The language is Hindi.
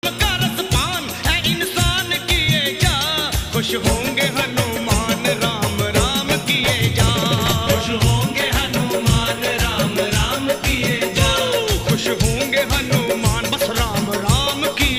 का रसपान है इंसान किए जा, खुश होंगे हनुमान राम राम किए जा, खुश होंगे हनुमान राम राम किए जा, खुश होंगे हनुमान।